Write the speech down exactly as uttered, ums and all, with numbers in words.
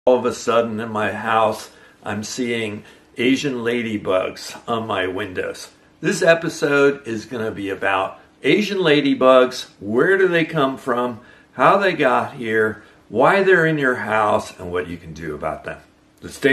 all of a sudden in my house, I'm seeing Asian ladybugs on my windows. This episode is going to be about Asian ladybugs, where do they come from, how they got here, why they're in your house, and what you can do about them. So stay